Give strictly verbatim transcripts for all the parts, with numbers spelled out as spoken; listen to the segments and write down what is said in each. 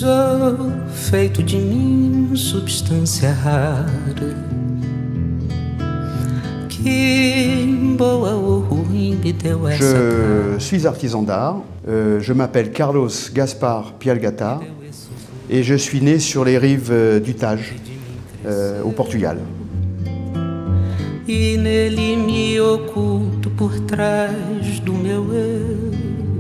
Sou feito de mim, substância rara. Que boa ou ruim me deu essa cara. Je suis artisan d'art. Euh, je m'appelle Carlos Gaspar Pialgata et je suis né sur les rives euh, du Tage, euh, au Portugal. E nele me oculto por trás do meu eu.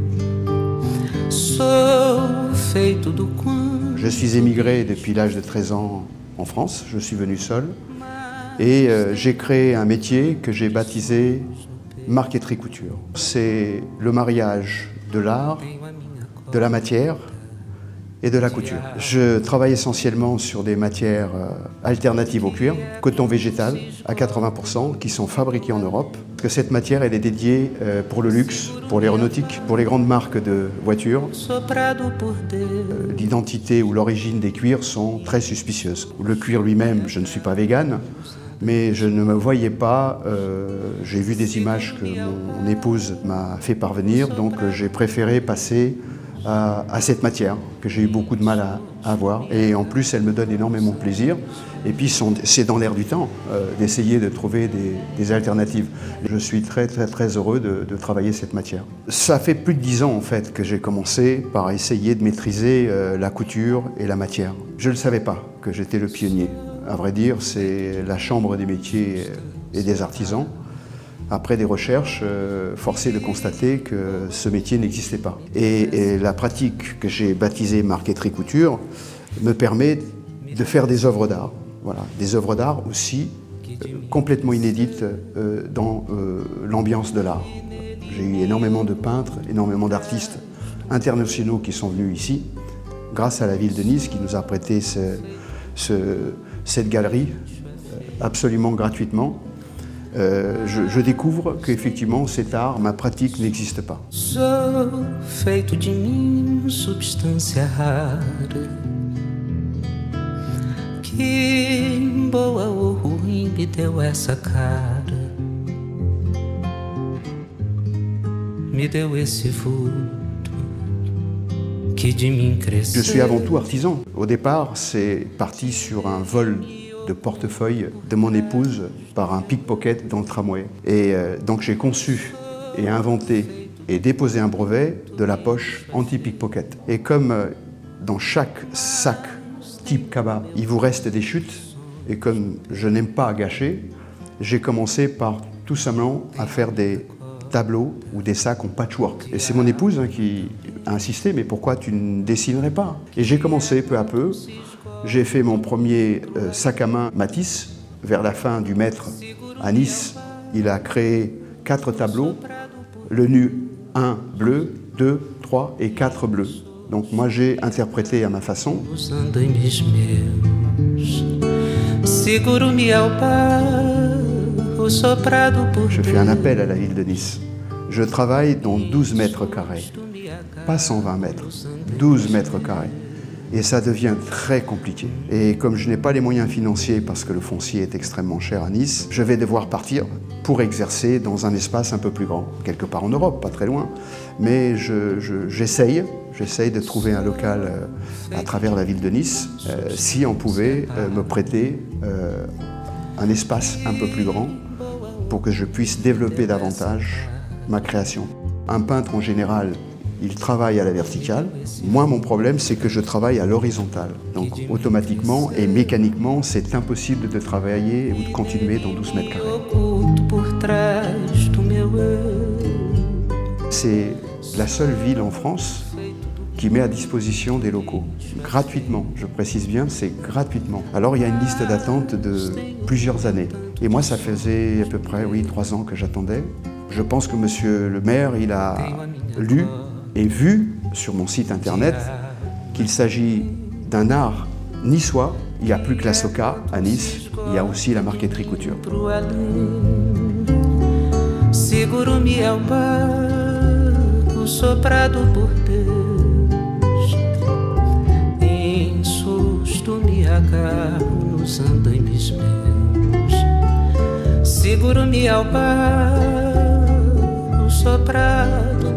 Sou feito do quanto. Je suis émigré depuis l'âge de treize ans en France. Je suis venu seul et euh, j'ai créé un métier que j'ai baptisé marqueterie couture. C'est le mariage de l'art, de la matière et de la couture. Je travaille essentiellement sur des matières euh, alternatives au cuir, coton végétal à quatre-vingts pour cent, qui sont fabriquées en Europe. Parce que cette matière, elle est dédiée euh, pour le luxe, pour l'aéronautique, pour les grandes marques de voitures. Euh, L'identité ou l'origine des cuirs sont très suspicieuses. Le cuir lui-même, je ne suis pas végane, mais je ne me voyais pas, euh, j'ai vu des images que mon, mon épouse m'a fait parvenir, donc euh, j'ai préféré passer à, à cette matière, que j'ai eu beaucoup de mal à, à avoir. Et en plus, elle me donne énormément de plaisir. Et puis, c'est dans l'air du temps euh, d'essayer de trouver des, des alternatives. Je suis très, très, très heureux de, de travailler cette matière. Ça fait plus de dix ans, en fait, que j'ai commencé par essayer de maîtriser euh, la couture et la matière. Je ne savais pas que j'étais le pionnier. À vrai dire, c'est la chambre des métiers et des artisans. Après des recherches, euh, forcé de constater que ce métier n'existait pas. Et, et la pratique que j'ai baptisée marqueterie couture me permet de faire des œuvres d'art. Voilà, des œuvres d'art aussi euh, complètement inédites euh, dans euh, l'ambiance de l'art. J'ai eu énormément de peintres, énormément d'artistes internationaux qui sont venus ici, grâce à la ville de Nice qui nous a prêté ce, ce, cette galerie euh, absolument gratuitement. Euh, je, je découvre qu'effectivement cet art, ma pratique n'existe pas. Sou feito de mim, substância rara. Que boa ou ruim me deu essa cara. Me deu esse vulto que de mim cresceu. Je suis avant tout artisan. Au départ, c'est parti sur un vol de portefeuille de mon épouse par un pickpocket dans le tramway. Et euh, donc j'ai conçu et inventé et déposé un brevet de la poche anti-pickpocket. Et comme euh, dans chaque sac type cabas, il vous reste des chutes, et comme je n'aime pas gâcher, j'ai commencé par tout simplement à faire des tableaux ou des sacs en patchwork. Et c'est mon épouse hein, qui a insisté, mais pourquoi tu ne dessinerais pas? Et j'ai commencé peu à peu. J'ai fait mon premier euh, sac à main Matisse vers la fin du maître à Nice. Il a créé quatre tableaux, le nu un bleu, deux, trois et quatre bleus. Donc moi j'ai interprété à ma façon. Je fais un appel à la ville de Nice. Je travaille dans douze mètres carrés, pas cent vingt mètres, douze mètres carrés. Et ça devient très compliqué. Et comme je n'ai pas les moyens financiers parce que le foncier est extrêmement cher à Nice, je vais devoir partir pour exercer dans un espace un peu plus grand, quelque part en Europe, pas très loin. Mais j'essaye, je, j'essaye de trouver un local euh, à travers la ville de Nice, euh, si on pouvait euh, me prêter euh, un espace un peu plus grand pour que je puisse développer davantage ma création. Un peintre en général, il travaille à la verticale. Moi, mon problème, c'est que je travaille à l'horizontale. Donc, automatiquement et mécaniquement, c'est impossible de travailler ou de continuer dans douze mètres carrés. C'est la seule ville en France qui met à disposition des locaux, gratuitement. Je précise bien, c'est gratuitement. Alors, il y a une liste d'attente de plusieurs années. Et moi, ça faisait à peu près, oui, trois ans que j'attendais. Je pense que monsieur le maire, il a lu et vu sur mon site internet qu'il s'agit d'un art niçois. Il n'y a plus que la Soca à Nice, il y a aussi la marqueterie couture. Seguro-me ao par, o soprado